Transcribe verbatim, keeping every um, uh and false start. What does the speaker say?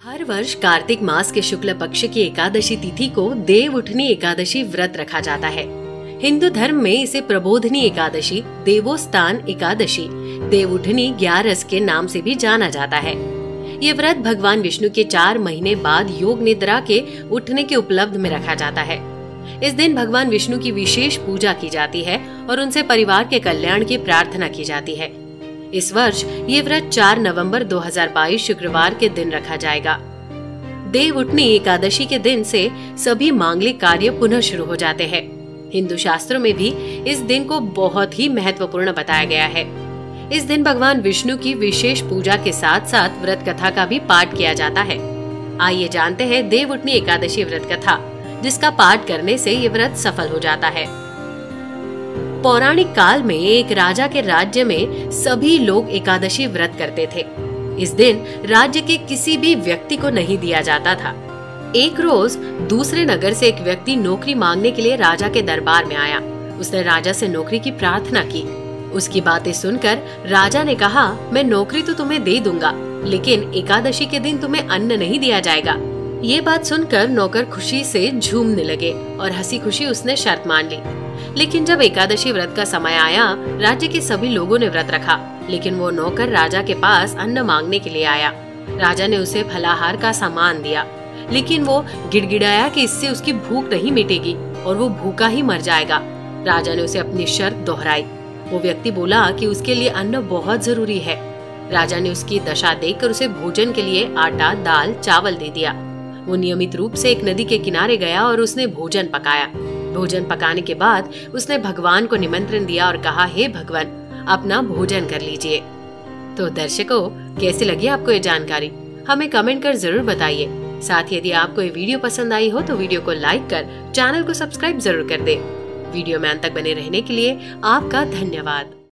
हर वर्ष कार्तिक मास के शुक्ल पक्ष की एकादशी तिथि को देव उठनी एकादशी व्रत रखा जाता है। हिंदू धर्म में इसे प्रबोधनी एकादशी, देवोत्थान एकादशी, देव उठनी ग्यारस के नाम से भी जाना जाता है। ये व्रत भगवान विष्णु के चार महीने बाद योग निद्रा के उठने के उपलब्ध में रखा जाता है। इस दिन भगवान विष्णु की विशेष पूजा की जाती है और उनसे परिवार के कल्याण की प्रार्थना की जाती है। इस वर्ष ये व्रत चार नवंबर दो हज़ार बाईस शुक्रवार के दिन रखा जाएगा। देव उठनी एकादशी के दिन से सभी मांगलिक कार्य पुनः शुरू हो जाते हैं। हिंदू शास्त्रों में भी इस दिन को बहुत ही महत्वपूर्ण बताया गया है। इस दिन भगवान विष्णु की विशेष पूजा के साथ साथ व्रत कथा का भी पाठ किया जाता है। आइए जानते हैं देव उठनी एकादशी व्रत कथा, जिसका पाठ करने से ये व्रत सफल हो जाता है। पौराणिक काल में एक राजा के राज्य में सभी लोग एकादशी व्रत करते थे। इस दिन राज्य के किसी भी व्यक्ति को नहीं दिया जाता था। एक रोज दूसरे नगर से एक व्यक्ति नौकरी मांगने के लिए राजा के दरबार में आया। उसने राजा से नौकरी की प्रार्थना की। उसकी बातें सुनकर राजा ने कहा, मैं नौकरी तो तुम्हें दे दूंगा, लेकिन एकादशी के दिन तुम्हें अन्न नहीं दिया जाएगा। ये बात सुनकर नौकर खुशी से झूमने लगे और हंसी खुशी उसने शर्त मान ली। लेकिन जब एकादशी व्रत का समय आया, राज्य के सभी लोगों ने व्रत रखा, लेकिन वो नौकर राजा के पास अन्न मांगने के लिए आया। राजा ने उसे फलाहार का सामान दिया, लेकिन वो गिड़गिड़ाया कि इससे उसकी भूख नहीं मिटेगी और वो भूखा ही मर जाएगा। राजा ने उसे अपनी शर्त दोहराई। वो व्यक्ति बोला कि उसके लिए अन्न बहुत जरूरी है। राजा ने उसकी दशा देखकर उसे भोजन के लिए आटा, दाल, चावल दे दिया। वो नियमित रूप से एक नदी के किनारे गया और उसने भोजन पकाया। भोजन पकाने के बाद उसने भगवान को निमंत्रण दिया और कहा, हे भगवान, अपना भोजन कर लीजिए। तो दर्शकों, कैसी लगी आपको ये जानकारी? हमें कमेंट कर जरूर बताइए। साथ ही यदि आपको ये वीडियो पसंद आई हो तो वीडियो को लाइक कर चैनल को सब्सक्राइब जरूर कर दे। वीडियो में अंत तक बने रहने के लिए आपका धन्यवाद।